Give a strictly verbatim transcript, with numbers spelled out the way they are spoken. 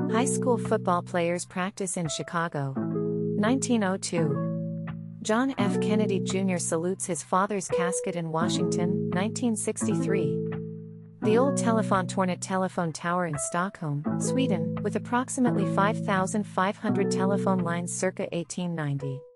High school football players practice in Chicago. nineteen oh two. John F. Kennedy Junior salutes his father's casket in Washington, nineteen sixty-three. The old Telefontornet telephone tower in Stockholm, Sweden, with approximately five thousand five hundred telephone lines circa eighteen ninety.